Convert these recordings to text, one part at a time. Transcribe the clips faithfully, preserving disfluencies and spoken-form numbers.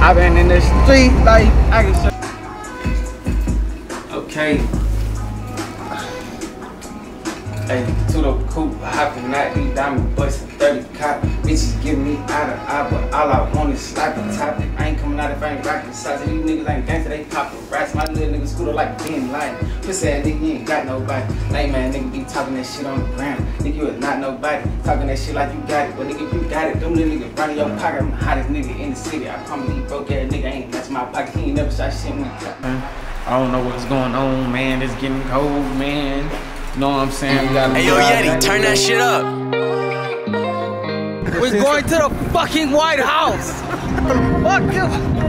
I've been in the street like I can show. Okay. Hey, to the coupe, hopping out these diamond bustin' thirty cop. Bitches giving me out of eye, but all I want is slap the topic. I ain't coming out if I ain't rockin' size. These niggas ain't gangsta, they poppin' rats. My little nigga scooter like being lying. Pussy ass nigga, you ain't got nobody. Lame man nigga be talking that shit on the ground. Nigga, you is not nobody. Talking that shit like you got it. But nigga, if you got it, them little niggas running your pocket. I'm the hottest nigga in the city. I promise you, broke ass nigga ain't match my pocket. He ain't never shot shit when he got. I don't know what's going on, man. It's getting cold, man. You know what I'm saying? We gotta hey, yo, Yeti, turn that shit up. We're going to the fucking White House. Fuck you.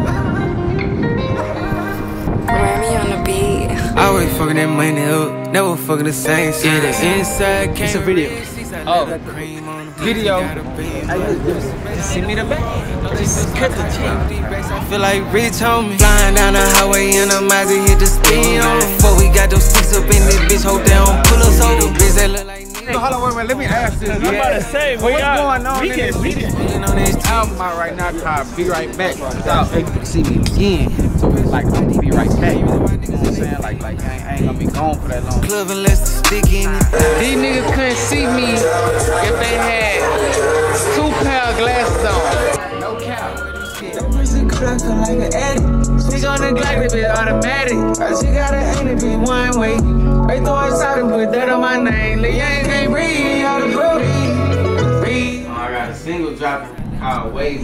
Miami on the beat. I always fucking that money up, never fucking the same shit. Yeah, the inside came. It's a video. Oh, video. I just, just send me the back. Just cut the check. I feel like rich homie. Flying down the highway in a Mazda, hit the speed on. Before we got those sticks up in this bitch, hope they don't pull us over. Bitch that look like. So hold on, wait, wait, let me ask this. I'm about to say, what's got, going on? We can, we can. You know this album out right now called Be Right Back. So they can see me again. So it's like I'm gonna be right back. You know what I'm saying? Like, like I, ain't, I ain't gonna be gone for that long. Club unless the stick in it. These niggas couldn't see me if they had two pair of glasses on. No cap. Like an addict. She gonna neglect it, bitch, automatic. She gotta aim it, be one way. They throw inside and put that on my name. The young can't breathe, all the breathe. Oh, I got a single dropping called Wave.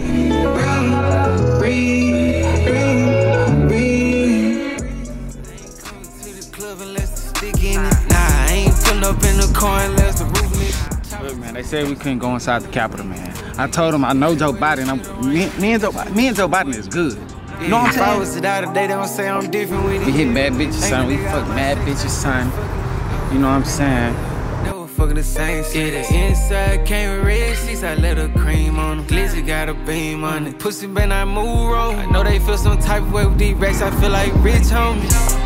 Breathe, breathe, breathe. Come to the club unless the stick in it. Nah, I ain't pulling up in the car unless the roof lit. Look, man, they said we couldn't go inside the Capitol, man. I told them I know Joe Biden. I'm, me, me, and Joe, me and Joe Biden is good. You know what I'm saying? If I was to die today, they don't say I'm different with it. We hit bad bitches, son. We fuck mad bitches, son. You know what I'm saying? Never fucking the same shit. Yeah, the inside came with red sheets. I let her cream on them. Glizzy got a beam on it. Pussy better not move wrong. I know they feel some type of way with these racks. I feel like rich homies.